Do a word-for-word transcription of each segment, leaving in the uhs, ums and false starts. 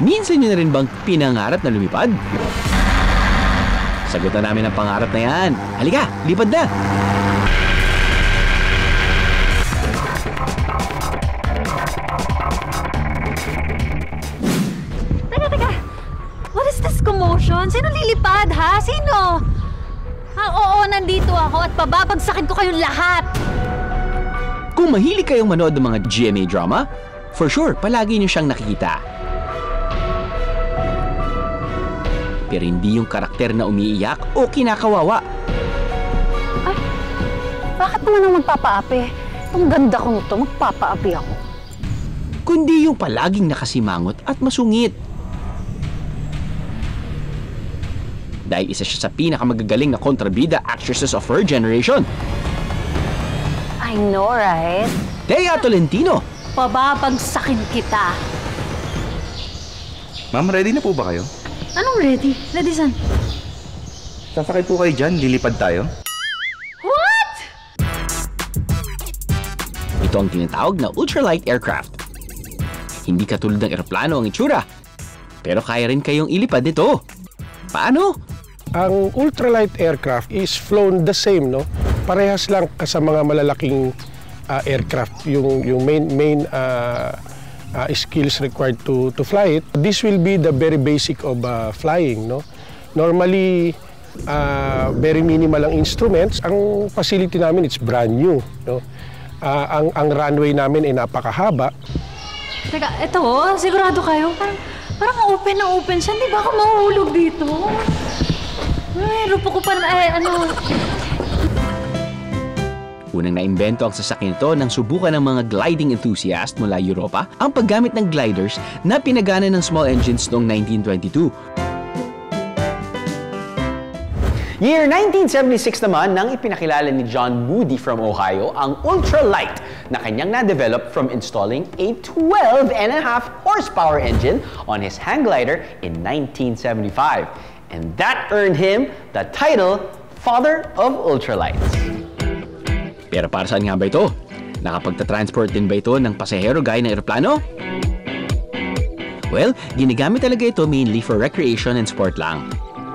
Minsan nyo na rin bang pinangarap na lumipad? Sagutan namin ang pangarap na yan. Halika, lipad na! Teka, teka! What is this commotion? Sino lilipad, ha? Sino? Ha, oo, nandito ako at pababagsakin ko kayong lahat! Kung mahilig kayong manood ng mga G M A drama, for sure, palagi nyo siyang nakikita. Pero hindi yung karakter na umiiyak o kinakawawa. Ay, bakit naman ang magpapaapi? Ang ganda kong ito, magpapaapi ako. Kundi yung palaging nakasimangot at masungit. Dahil isa siya sa pinakamagagaling na kontrabida actresses of her generation. I know, right? Thea Tolentino. Pababagsakin kita. Ma'am, ready na po ba kayo? Anong ready? Ready saan? Sasakay po kayo dyan, lilipad tayo. What? Ito ang tinatawag na ultralight aircraft. Hindi katulad ng eroplano ang itsura, pero kaya rin kayong ilipad nito. Paano? Ang ultralight aircraft is flown the same, no? Parehas lang sa mga malalaking uh, aircraft, yung yung main main uh, uh, skills required to to fly it. This will be the very basic of uh, flying, no? Normally uh, very minimal ang instruments. Ang facility namin it's brand new, no? Uh, ang ang runway namin ay napakahaba. Teka, ito oh, sigurado kayo? Parang, parang open na open siya. Hindi ba ako mahuhulog dito? Ay, rupo ko pa naman. Ay, ano? Unang naimbento ang sasakyan ito nang subukan ng mga gliding enthusiast mula Europa ang paggamit ng gliders na pinagana ng small engines noong nineteen twenty-two. Year nineteen seventy-six naman nang ipinakilala ni John Moody from Ohio ang ultralight na kanyang na-develop from installing a twelve and a half horsepower engine on his hang glider in nineteen seventy-five. And that earned him the title Father of Ultralights. Pero para saan nga ba ito? Nakapagta-transport din ba ito ng pasahero gaya ng eroplano? Well, ginagamit talaga ito mainly for recreation and sport lang.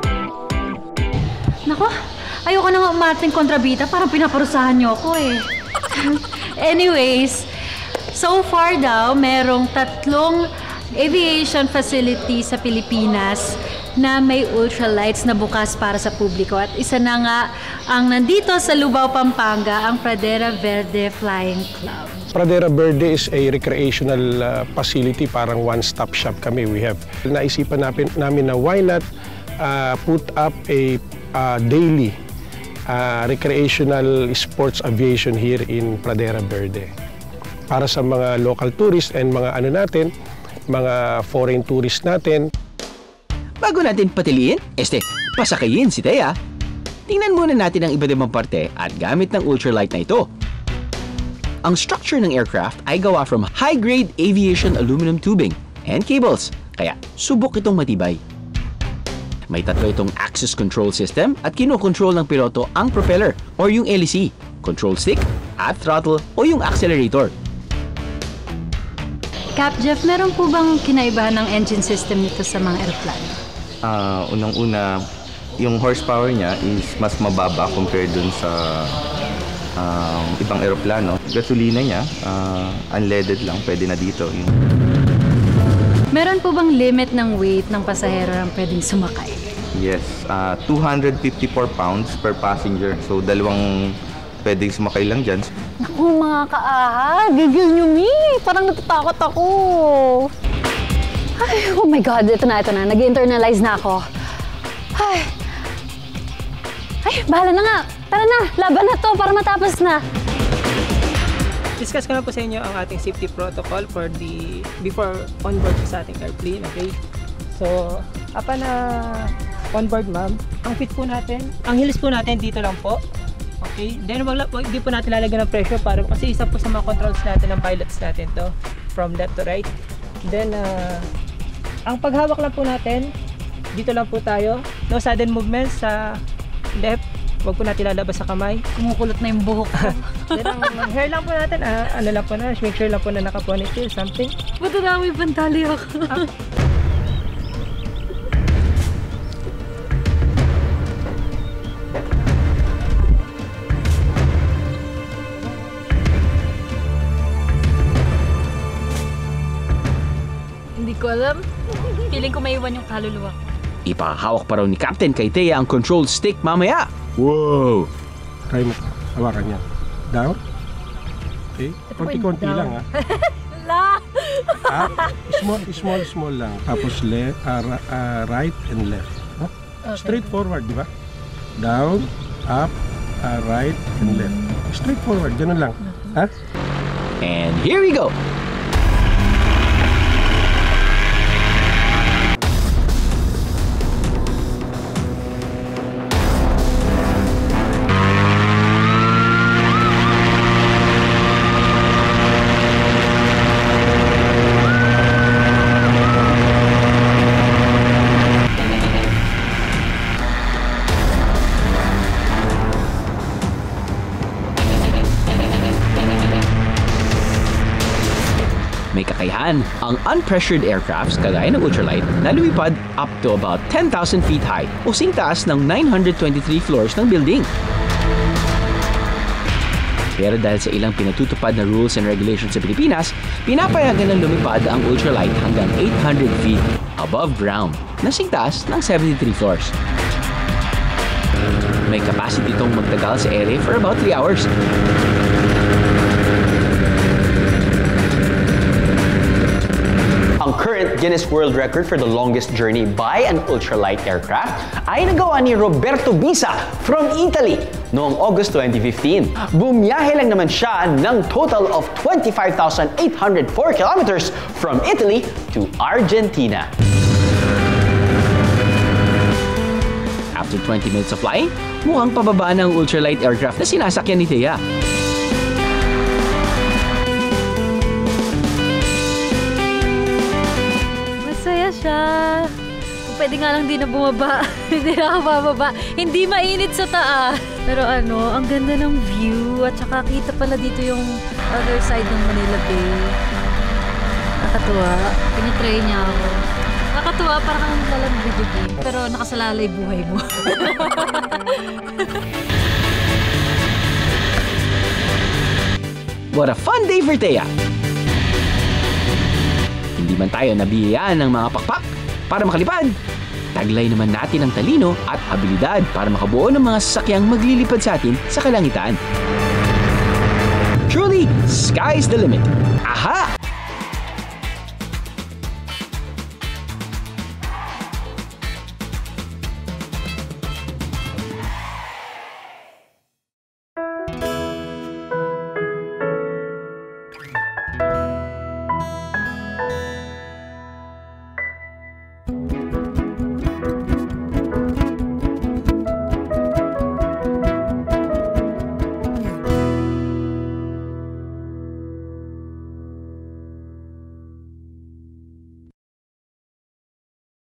Nako, ayoko na nga umating kontrabida, parang pinaparusahan niyo ako eh. Anyways, so far daw, merong tatlong aviation facility sa Pilipinas na may ultralights na bukas para sa publiko. At isa na nga ang nandito sa Lubao, Pampanga, ang Pradera Verde Flying Club. Pradera Verde is a recreational uh, facility, parang one-stop shop kami. We have naisipan namin, namin na why not uh, put up a uh, daily uh, recreational sports aviation here in Pradera Verde. Para sa mga local tourists and mga ano natin, mga foreign tourists natin. Bago natin patiliin, este, pasakayin si Thea. Tingnan muna natin ang iba't ibang parte at gamit ng ultralight na ito. Ang structure ng aircraft ay gawa from high-grade aviation aluminum tubing and cables, kaya subok itong matibay. May tatlo itong axis control system at kinokontrol ng piloto ang propeller or yung L E C, control stick at throttle o yung accelerator. Cap Jeff, meron po bang kinaibahan ng engine system nito sa mga aeroplano? Uh, unang-una, yung horsepower niya is mas mababa compared dun sa uh, ibang eroplano. Gasolina niya, uh, unleaded lang, pwede na dito. Yung... Meron po bang limit ng weight ng pasahero na pwedeng sumakay? Yes, uh, two hundred fifty-four pounds per passenger. So, dalawang pwedeng sumakay lang dyan. Naku, mga kaaha, gigil nyo, me. Parang natatakot ako. Ay, oh my God, ito na, ito na. Nag-internalize na ako. Ay, ay, bahala na nga. Tara na, laban na to para matapos na. Discuss ko na po sa inyo ang ating safety protocol for the before onboard sa ating airplane, okay? So, apa na onboard, ma'am, ang fit po natin, ang heels po natin dito lang po. Okay, then wag, wag di po natin lalagyan ng pressure para kasi isa po sa mga controls natin ng pilots natin to from left to right. Then uh, ang paghawak lang po natin dito lang po tayo, no sudden movements sa left, wag po natin lalabas sa kamay. Kumukulot na yung buhok ko. Then ang, ang hair lang po natin, ah, ano lang po na, make sure lang po na naka-ponytail, something. Ba't na may pantali ako? Ah, Hindi ko alam. Feeling ko may iwan yung kaluluwa. Ipahawak pa raw ni Captain kay Thea ang control stick mamaya. Wow! Try mo. Hawakan yan. Down. Okay. Konti-konti down. lang ha. La! Up. Small, small, small lang. Tapos left, uh, uh, right and left. Huh? Okay. Straight forward, di ba? Down, up, uh, right and left. Straight forward, ganun lang. Ha? And here we go! May kakayahan ang unpressured aircrafts kagaya ng ultralight na lumipad up to about ten thousand feet high o singtaas ng nine hundred twenty-three floors ng building. Pero dahil sa ilang pinatutupad na rules and regulations sa Pilipinas, pinapayagan ng lumipad ang ultralight hanggang eight hundred feet above ground na singtaas ng seventy-three floors. May capacity itong magtagal sa ere for about three hours. Ang current Guinness World Record for the longest journey by an ultralight aircraft ay nagawa ni Roberto Bisa from Italy noong August twenty fifteen. Bumiyahe lang naman siya ng total of twenty-five thousand eight hundred four kilometers from Italy to Argentina. After twenty minutes of flying, mukhang pababa ng ultralight aircraft na sinasakyan ni Thea. Siya. Kung pwede nga lang di na bumaba. Hindi na ako bababa. Hindi mainit sa taas. Pero ano, ang ganda ng view. At saka kita pala dito yung other side ng Manila Bay. Nakakatuwa. Pinatry niya ako. Nakakatuwa, parang kang lalang video game. Pero nakasalalay buhay mo. What a fun day for Thea! Hindi man tayo nabiyayaan ng mga pakpak para makalipad. Taglay naman natin ang talino at abilidad para makabuo ng mga sasakyang maglilipad sa atin sa kalangitan. Truly, sky's the limit. Aha!